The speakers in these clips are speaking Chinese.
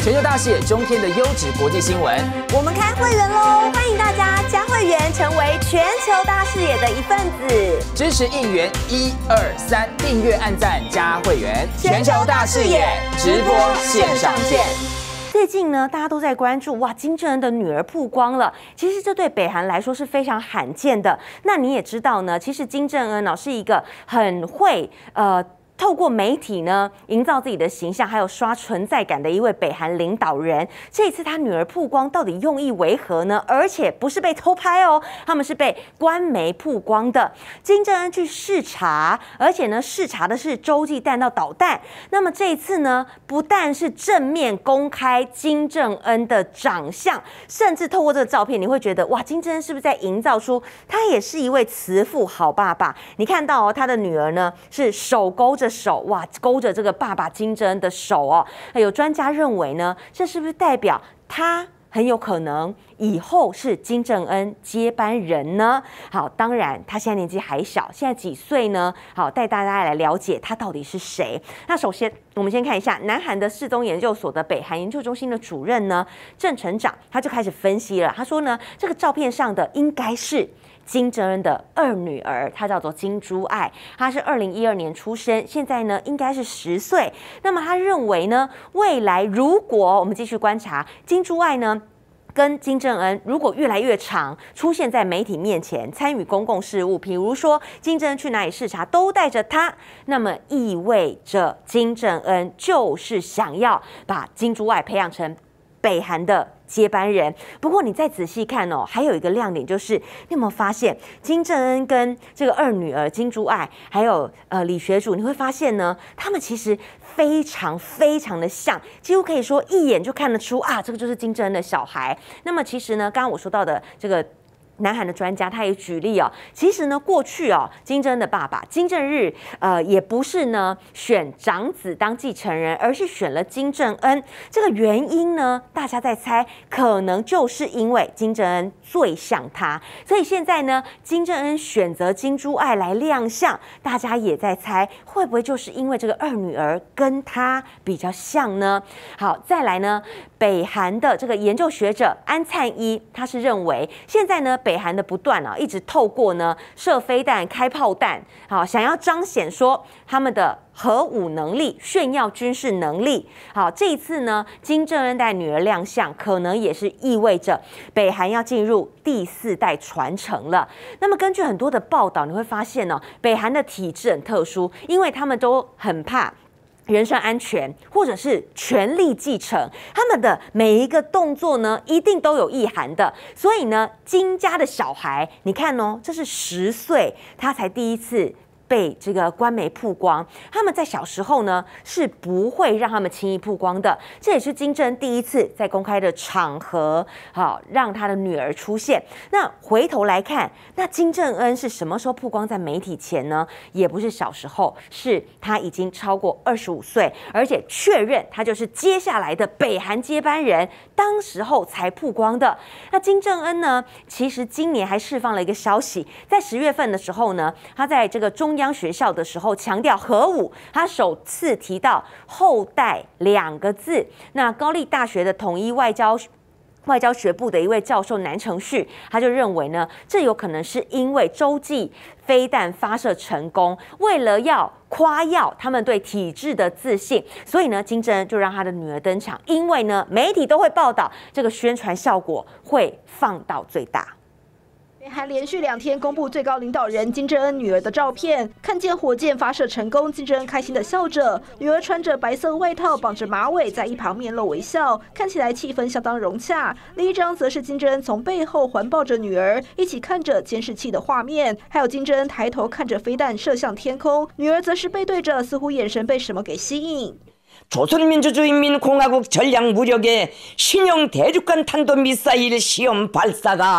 全球大视野，中天的优质国际新闻。 我们开会员喽！欢迎大家加会员，成为全球大视野的一份子。 支持应援123，订阅、按赞、加会员。全球大视野直播线上见。 最近呢，大家都在关注哇，金正恩的女儿曝光了。其实这对北韩来说是非常罕见的。那你也知道呢，其实金正恩是一个很会透过媒体呢，营造自己的形象，还有刷存在感的一位北韩领导人。这一次他女儿曝光，到底用意为何呢？而且不是被偷拍哦，他们是被官媒曝光的。金正恩去视察，而且呢，视察的是洲际弹道导弹。那么这一次呢，不但是正面公开金正恩的长相，甚至透过这个照片，你会觉得哇，金正恩是不是在营造出他也是一位慈父好爸爸？你看到哦，他的女儿呢是手勾着手，哇，勾着这个爸爸金正恩的手哦。有专家认为呢，这是不是代表他很有可能以后是金正恩接班人呢？好，当然他现在年纪还小，现在几岁呢？好，带大家来了解他到底是谁。那首先，我们先看一下南韩的世宗研究所的北韩研究中心的主任呢，郑成长，他就开始分析了。他说呢，这个照片上的应该是金正恩的二女儿，她叫做金珠爱，她是2012年出生，现在呢应该是10岁。那么他认为呢，未来如果我们继续观察金珠爱呢，跟金正恩如果越来越常出现在媒体面前，参与公共事务，比如说金正恩去哪里视察都带着他，那么意味着金正恩就是想要把金珠爱培养成北韩的接班人。不过你再仔细看哦，还有一个亮点就是，你有没有发现金正恩跟这个二女儿金珠爱，还有李学儒，你会发现呢，他们其实非常非常的像，几乎可以说一眼就看得出啊，这个就是金正恩的小孩。那么其实呢，刚刚我说到的这个南韩的专家他也举例哦，其实呢，过去哦，金正恩的爸爸金正日也不是呢选长子当继承人，而是选了金正恩。这个原因呢，大家在猜，可能就是因为金正恩最像他，所以现在呢，金正恩选择金珠爱来亮相，大家也在猜，会不会就是因为这个二女儿跟他比较像呢？好，再来呢，北韩的这个研究学者安灿一，他是认为现在呢，北韩的不断一直透过呢射飞弹、开炮弹，好，想要彰显说他们的核武能力，炫耀军事能力。好，这一次呢，金正恩带女儿亮相，可能也是意味着北韩要进入第4代传承了。那么根据很多的报道，你会发现呢，北韩的体制很特殊，因为他们都很怕人身安全，或者是权力继承，他们的每一个动作呢，一定都有意涵的。所以呢，金家的小孩，你看哦，这是10岁，他才第一次被这个官媒曝光，他们在小时候呢是不会让他们轻易曝光的。这也是金正恩第一次在公开的场合，好让他的女儿出现。那回头来看，那金正恩是什么时候曝光在媒体前呢？也不是小时候，是他已经超过25岁，而且确认他就是接下来的北韩接班人，当时候才曝光的。那金正恩呢，其实今年还释放了一个消息，在10月份的时候呢，他在这个中央学校的时候强调核武，他首次提到后代2个字。那高丽大学的统一外交学部的一位教授南成旭，他就认为呢，这有可能是因为洲际飞弹发射成功，为了要夸耀他们对体制的自信，所以呢，金正恩就让他的女儿登场，因为呢，媒体都会报道，这个宣传效果会放到最大。 北韩连续2天公布最高领导人金正恩女儿的照片，看见火箭发射成功，金正恩开心的笑着，女儿穿着白色外套，绑着马尾，在一旁面露微笑，看起来气氛相当融洽。另一张则是金正恩从背后环抱着女儿，一起看着监视器的画面，还有金正恩抬头看着飞弹射向天空，女儿则是背对着，似乎眼神被什么给吸引。 조선민주주의인민공화국 전략무력의 신형 대륙간 탄도미사일 시험 발사가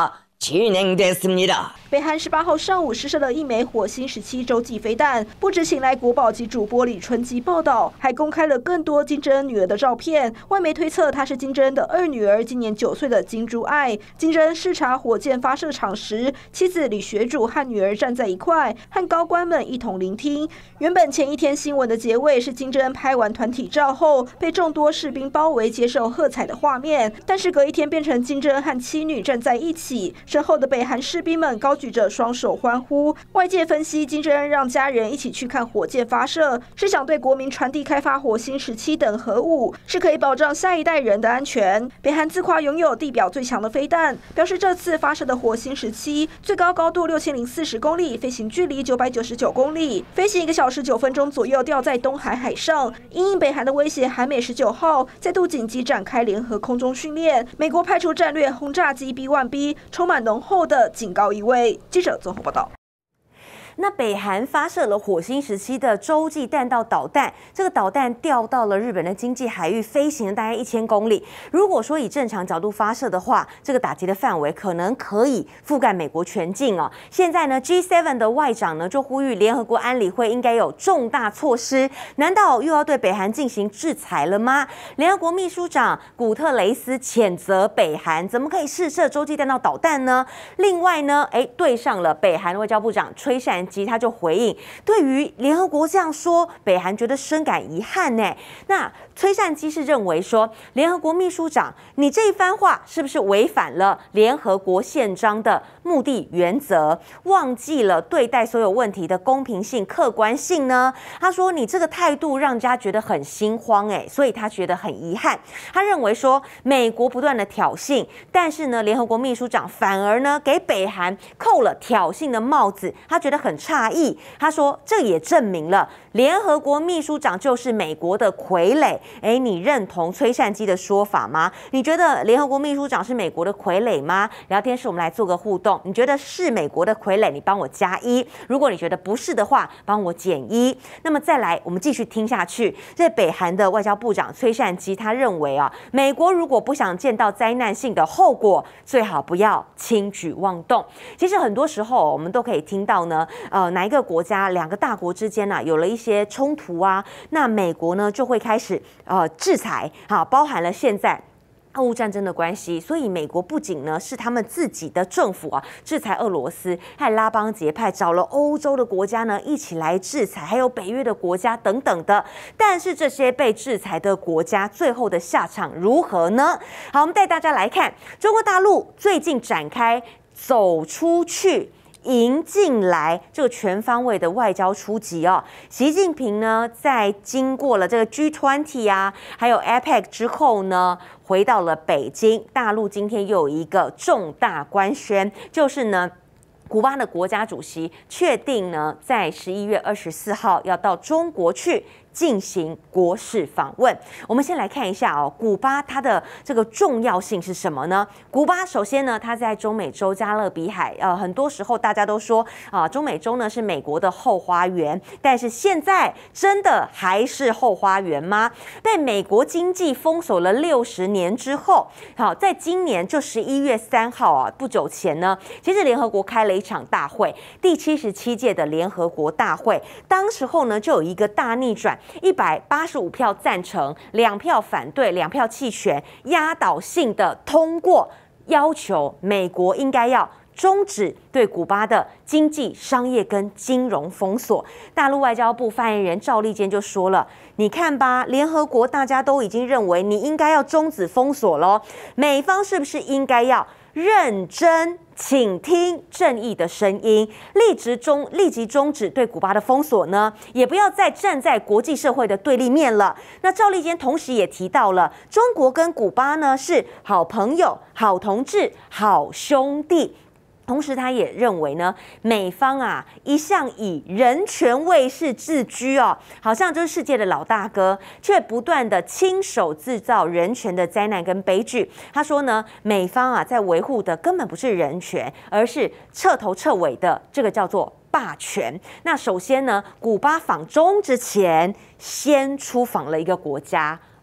진행됐습니다. 北韩18号上午试射了一枚火星17洲际飞弹，不止请来国宝级主播李春基报道，还公开了更多金正恩女儿的照片。外媒推测她是金正恩的二女儿，今年9岁的金珠爱。金正恩视察火箭发射场时，妻子李学主和女儿站在一块，和高官们一同聆听。原本前一天新闻的结尾是金正恩拍完团体照后，被众多士兵包围接受喝彩的画面，但是隔一天变成金正恩和妻女站在一起，身后的北韩士兵们高举着双手欢呼。外界分析，金正恩让家人一起去看火箭发射，是想对国民传递开发火星17等核武，是可以保障下一代人的安全。北韩自夸拥有地表最强的飞弹，表示这次发射的火星17最高高度6040公里，飞行距离999公里，飞行1个小时9分钟左右，掉在东海海上。因应北韩的威胁，韩美19号再度紧急展开联合空中训练，美国派出战略轰炸机 B-1B， 充满浓厚的警告意味。记者综合报道。 那北韩发射了火星17的洲际弹道导弹，这个导弹掉到了日本的经济海域，飞行了大概1000公里。如果说以正常角度发射的话，这个打击的范围可能可以覆盖美国全境哦。现在呢 ，G7 的外长呢就呼吁联合国安理会应该有重大措施，难道又要对北韩进行制裁了吗？联合国秘书长古特雷斯谴责北韩怎么可以试射洲际弹道导弹呢？另外呢，对上了北韩外交部长崔善基，他就回应，对于联合国这样说，北韩觉得深感遗憾呢。那崔善基是认为说，联合国秘书长，你这一番话是不是违反了联合国宪章的目的原则，忘记了对待所有问题的公平性、客观性呢？他说你这个态度让人家觉得很心慌，所以他觉得很遗憾。他认为说，美国不断的挑衅，但是呢，联合国秘书长反而呢给北韩扣了挑衅的帽子，他觉得很诧异。他说这也证明了联合国秘书长就是美国的傀儡。你认同崔善基的说法吗？你觉得联合国秘书长是美国的傀儡吗？聊天室我们来做个互动，你觉得是美国的傀儡，你帮我加1；如果你觉得不是的话，帮我减1。那么再来，我们继续听下去。这北韩的外交部长崔善基他认为美国如果不想见到灾难性的后果，最好不要轻举妄动。其实很多时候我们都可以听到呢，哪一个国家2个大国之间有了一些冲突啊，那美国呢就会开始制裁，包含了现在俄乌战争的关系，所以美国不仅呢是他们自己的政府制裁俄罗斯，还拉帮结派找了欧洲的国家呢一起来制裁，还有北约的国家等等的。但是这些被制裁的国家最后的下场如何呢？好，我们带大家来看中国大陆最近展开走出去迎进来这个全方位的外交出击习近平呢，在经过了这个 G20 还有 APEC 之后呢，回到了北京。大陆今天又有一个重大官宣，就是呢，古巴的国家主席确定呢，在11月24号要到中国去进行国事访问。我们先来看一下古巴它的这个重要性是什么呢？古巴首先呢，它在中美洲加勒比海，很多时候大家都说中美洲呢是美国的后花园，但是现在真的还是后花园吗？被美国经济封锁了60年之后，在今年就11月3号不久前呢，其实联合国开了一场大会，第77届的联合国大会，当时候呢就有一个大逆转。185票赞成，2票反对，2票弃权，压倒性的通过，要求美国应该要终止对古巴的经济、商业跟金融封锁。大陆外交部发言人赵立坚就说了，你看吧，联合国大家都已经认为你应该要终止封锁咯，美方是不是应该要认真倾听正义的声音，立即终止对古巴的封锁呢？也不要再站在国际社会的对立面了。那赵立坚同时也提到了，中国跟古巴呢是好朋友、好同志、好兄弟。同时，他也认为呢，美方一向以人权卫士自居好像就是世界的老大哥，却不断的亲手制造人权的灾难跟悲剧。他说呢，美方在维护的根本不是人权，而是彻头彻尾的这个叫做霸权。那首先呢，古巴访中之前，先出访了一个国家。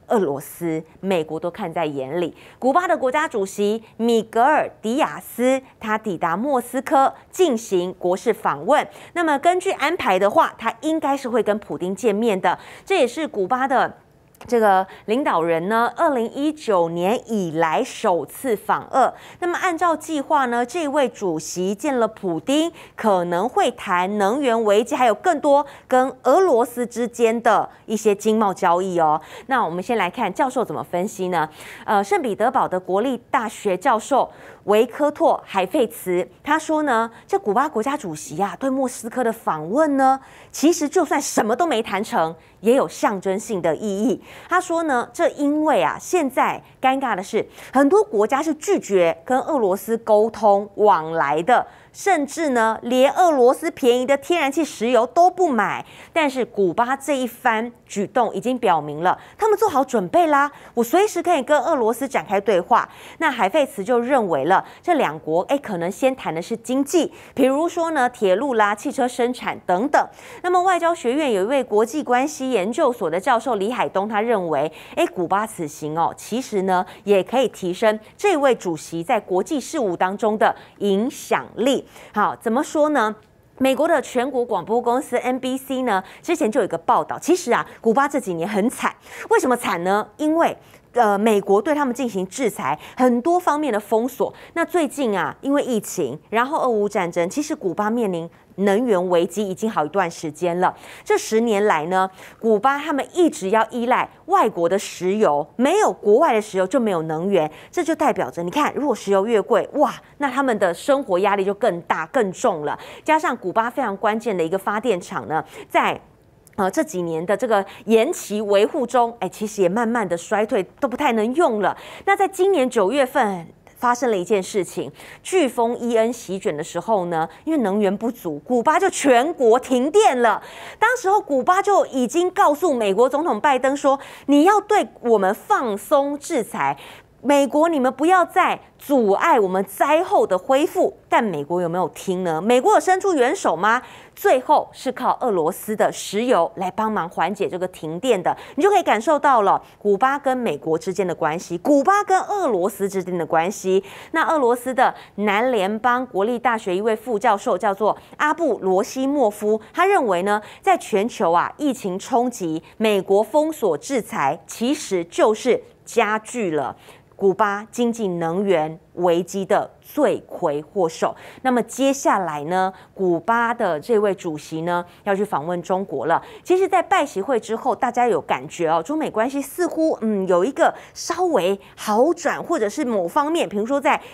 俄罗斯，美国都看在眼里。古巴的国家主席米格尔·迪亚斯，他抵达莫斯科进行国事访问。那么根据安排的话，他应该是会跟普丁见面的。这也是古巴的这个领导人呢，2019年以来首次访俄。那么按照计划呢，这位主席见了普丁，可能会谈能源危机，还有更多跟俄罗斯之间的一些经贸交易哦。那我们先来看教授怎么分析呢？圣彼得堡的国立大学教授维科托·海费茨他说呢，这古巴国家主席啊对莫斯科的访问呢，其实就算什么都没谈成，也有象征性的意义。他说呢，这因为啊，现在尴尬的是，很多国家是拒绝跟俄罗斯沟通往来的，甚至呢，连俄罗斯便宜的天然气、石油都不买。但是古巴这一番举动已经表明了，他们做好准备啦，我随时可以跟俄罗斯展开对话。那海费茨就认为了，这两国可能先谈的是经济，比如说呢，铁路啦、汽车生产等等。那么外交学院有一位国际关系研究所的教授李海东，他认为，古巴此行其实呢也可以提升这位主席在国际事务当中的影响力。好，怎么说呢？美国的全国广播公司 NBC 呢，之前就有一个报道，其实啊，古巴这几年很惨。为什么惨呢？因为美国对他们进行制裁，很多方面的封锁。那最近啊，因为疫情，然后俄乌战争，其实古巴面临能源危机已经好一段时间了。这10年来呢，古巴他们一直要依赖外国的石油，没有国外的石油就没有能源。这就代表着，你看，如果石油越贵，哇，那他们的生活压力就更大更重了。加上古巴非常关键的一个发电厂呢，在这几年的这个延期维护中，其实也慢慢的衰退，都不太能用了。那在今年9月份发生了一件事情，飓风伊恩席卷的时候呢，因为能源不足，古巴就全国停电了。当时候古巴就已经告诉美国总统拜登说，你要对我们放松制裁，美国你们不要再阻碍我们灾后的恢复。但美国有没有听呢？美国有伸出援手吗？最后是靠俄罗斯的石油来帮忙缓解这个停电的。你就可以感受到了古巴跟美国之间的关系，古巴跟俄罗斯之间的关系。那俄罗斯的南联邦国立大学一位副教授叫做阿布罗西莫夫，他认为呢，在全球啊疫情冲击，美国封锁制裁，其实就是加剧了古巴经济能源危机的罪魁祸首。那么接下来呢，古巴的这位主席呢要去访问中国了。其实，在拜习会之后，大家有感觉中美关系似乎有一个稍微好转，或者是某方面，比如说在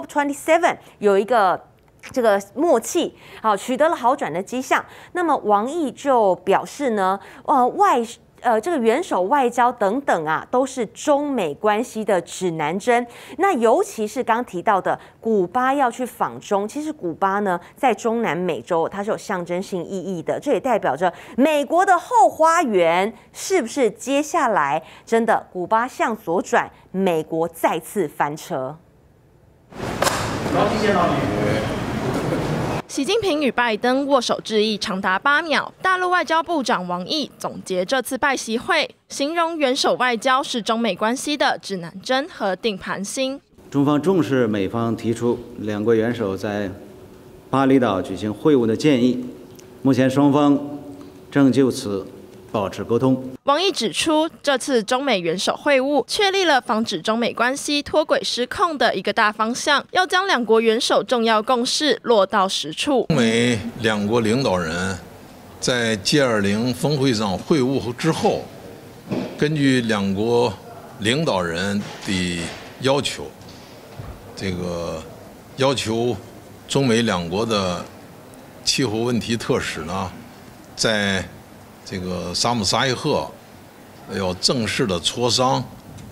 COP27 有一个这个默契，取得了好转的迹象。那么王毅就表示呢，这个元首外交等等啊，都是中美关系的指南针。那尤其是刚提到的古巴要去访中，其实古巴呢在中南美洲它是有象征性意义的，这也代表着美国的后花园是不是接下来真的古巴向左转，美国再次翻车？ 高兴见到你。 习近平与拜登握手致意长达8秒。大陆外交部长王毅总结这次拜习会，形容元首外交是中美关系的指南针和定盘星。 中方重视美方提出两国元首在巴厘岛举行会晤的建议，目前双方正就此保持沟通。 王毅指出，这次中美元首会晤确立了防止中美关系脱轨失控的一个大方向，要将两国元首重要共识落到实处。 中美两国领导人在 G20 峰会上会晤之后，根据两国领导人的要求，要求中美两国的气候问题特使呢，在沙姆沙伊赫要正式的磋商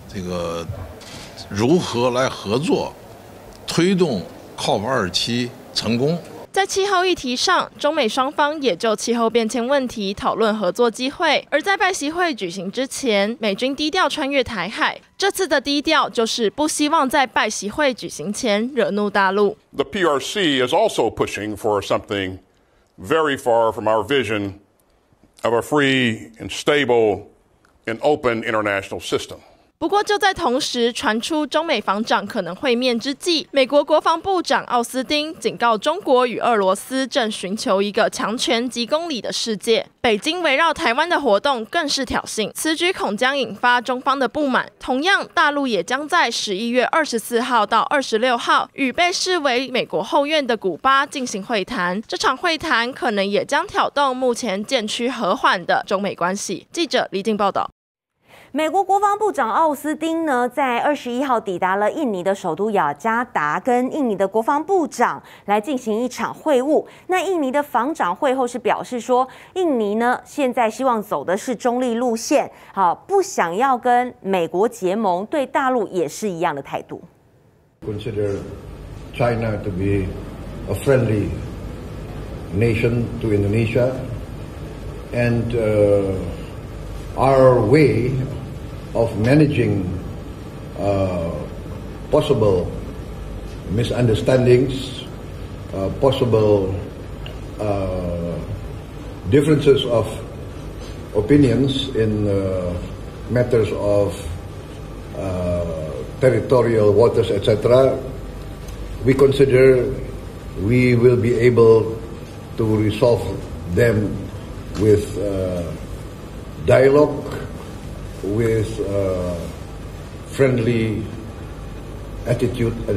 如何来合作，推动 COP27 成功。 在气候议题上，中美双方也就气候变迁问题讨论合作机会。而在拜习会举行之前，美军低调穿越台海，这次的低调就是不希望在拜习会举行前惹怒大陆。 The PRC is also pushing for something very far from our vision of a free and stable an open international system. 不过，就在同时传出中美防长可能会面之际，美国国防部长奥斯汀警告中国与俄罗斯正寻求一个强权几公里的世界。北京围绕台湾的活动更是挑衅，此举恐将引发中方的不满。同样，大陆也将在11月24号到26号与被视为美国后院的古巴进行会谈。这场会谈可能也将挑动目前渐趋和缓的中美关系。记者李静报道。 美国国防部长奥斯汀呢，在21号抵达了印尼的首都雅加达，跟印尼的国防部长来进行一场会晤。那印尼的防长会后是表示说，印尼呢现在希望走的是中立路线，好，不想要跟美国结盟，对大陆也是一样的态度。 Consider China to be a friendly nation to Indonesia, and our way of managing possible misunderstandings, possible differences of opinions in matters of territorial waters, etc., we consider we will be able to resolve them with dialogue, with friendly attitude and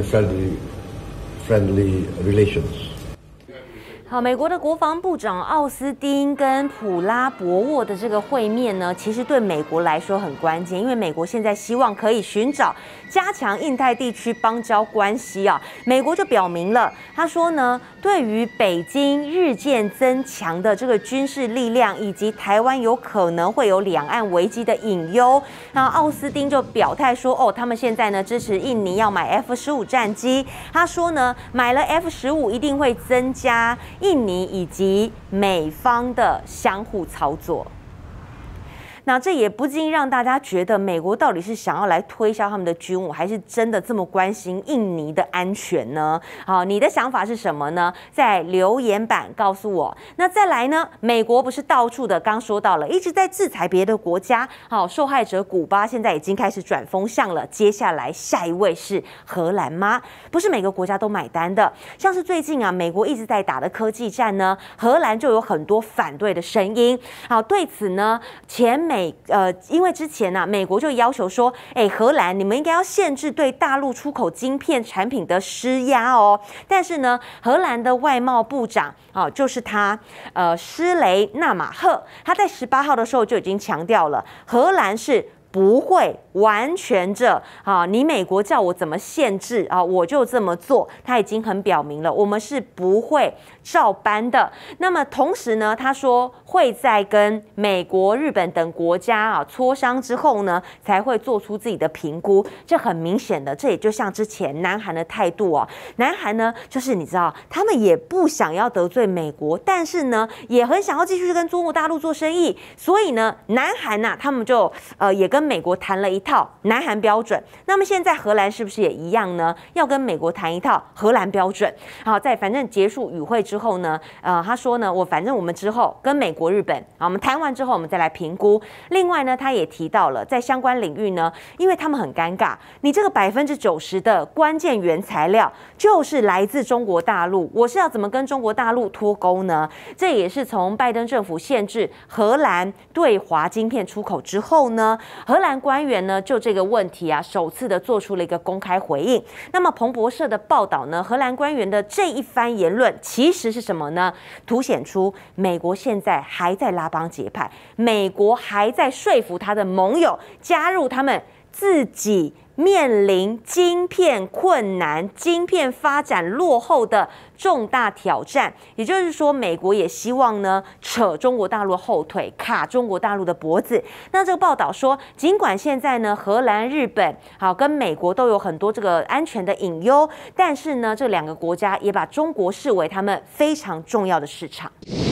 friendly relations. 好，美国的国防部长奥斯汀跟普拉博沃的这个会面呢，其实对美国来说很关键，因为美国现在希望可以寻找加强印太地区邦交关系啊。美国就表明了，他说呢，对于北京日渐增强的这个军事力量，以及台湾有可能会有两岸危机的隐忧，那奥斯汀就表态说，哦，他们现在呢支持印尼要买 F-15战机。他说呢，买了 F-15一定会增加印尼以及美方的相互操作。那这也不禁让大家觉得，美国到底是想要来推销他们的军武，还是真的这么关心印尼的安全呢？好，你的想法是什么呢？在留言板告诉我。那再来呢？美国不是到处的，刚说到了，一直在制裁别的国家。好，受害者古巴现在已经开始转风向了。接下来下一位是荷兰吗？不是每个国家都买单的。像是最近啊，美国一直在打的科技战呢，荷兰就有很多反对的声音。好，对此呢，因为之前啊，美国就要求说，荷兰你们应该要限制对大陆出口晶片产品的施压哦。但是呢，荷兰的外贸部长就是他施雷纳马赫，他在18号的时候就已经强调了，荷兰是不会完全着你美国叫我怎么限制我就这么做。他已经很表明了，我们是不会照搬的。那么同时呢，他说会在跟美国、日本等国家磋商之后呢，才会做出自己的评估。这很明显的，这也就像之前南韩的态度哦。南韩呢，就是你知道，他们也不想要得罪美国，但是呢，也很想要继续跟中国大陆做生意。所以呢，南韩他们就也跟美国谈了一套南韩标准。那么现在荷兰是不是也一样呢？要跟美国谈一套荷兰标准。好，在反正结束与会之后呢，他说呢，反正我们之后跟美国、日本我们谈完之后，我们再来评估。另外呢，他也提到了在相关领域呢，因为他们很尴尬，你这个90%的关键原材料就是来自中国大陆，我是要怎么跟中国大陆脱钩呢？这也是从拜登政府限制荷兰对华晶片出口之后呢，荷兰官员呢就这个问题首次的做出了一个公开回应。那么彭博社的报道呢，荷兰官员的这一番言论其实是什么呢？凸显出美国现在还在拉帮结派，美国还在说服他的盟友加入他们自己面临晶片困难、晶片发展落后的重大挑战。也就是说，美国也希望呢扯中国大陆后腿，卡中国大陆的脖子。那这个报道说，尽管现在呢荷兰、日本跟美国都有很多这个安全的隐忧，但是呢这两个国家也把中国视为他们非常重要的市场。